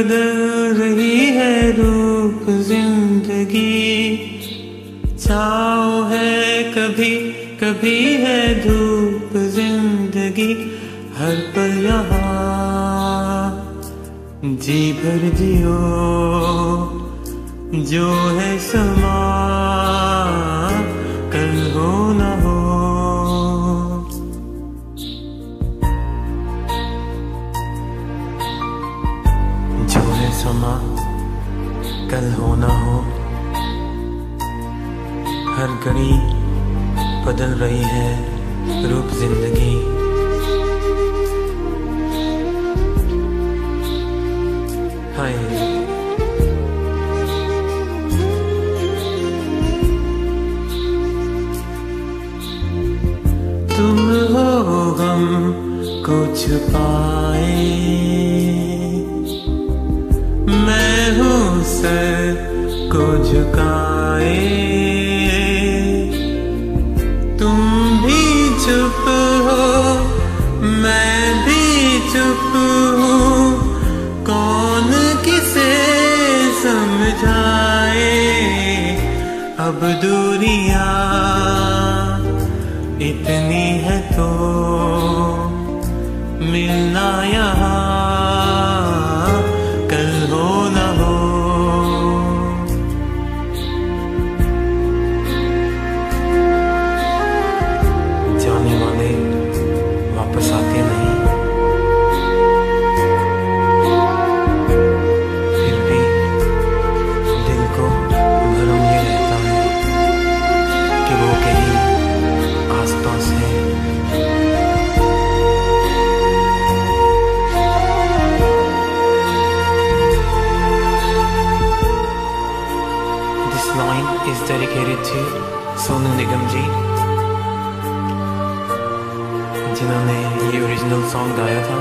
बदल रही है रूप जिंदगी। छाँव है कभी कभी है धूप जिंदगी। हर पल यहाँ जी भर जियो, जो है समा कल हो न हो। जो है समा कल हो न हो। हर घड़ी बदल रही है रूप जिंदगी। हाय तुम हो गम को छुपाए, मैं हूँ सर को झुकाए। तुम भी चुप हो मैं भी चुप हूँ, कौन किसे समझाए। अब दूरियां इतनी है तो मिलना यहाँ कल हो न हो। जाने वाले वापस आते नहीं, फिर भी दिल को भरम ये रहता है कि वो कहीं आसपास है। This line is dedicated to Sonu Nigam जी, जिन्होंने ये ओरिजिनल सॉन्ग गाया था।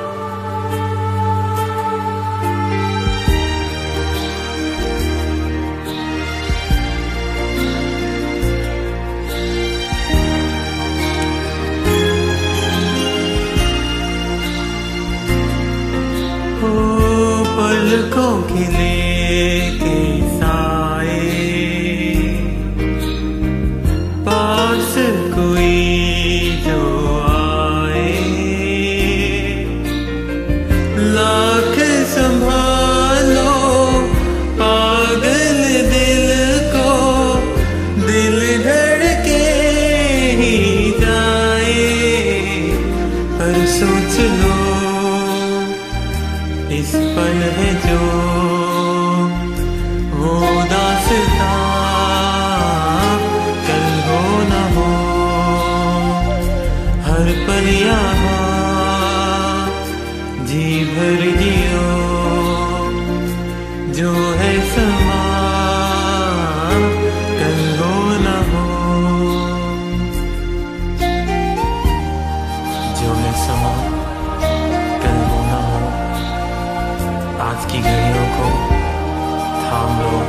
ओ पलकों के लेके साए, पास कोई जो लाख संभालो पागल दिल को, दिल धड़के ही जाए। पर सोच लो इस पल है जो वो दास्तां कल हो न हो। हर पल यहाँ जी भर जियो, जो है समा कल हो न हो। जो है समा कल हो न हो। आज की घड़ियों को थाम लो।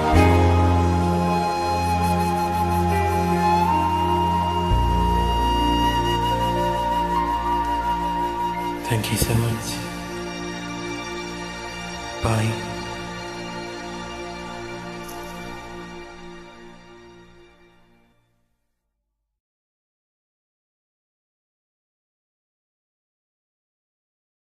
Thank you so much. Bye.